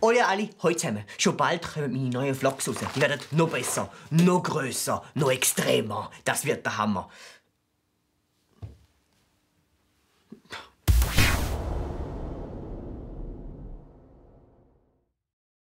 Alle, heute zusammen. Schon bald kommen meine neuen Vlogs raus. Die werden noch besser, noch grösser, noch extremer. Das wird der Hammer.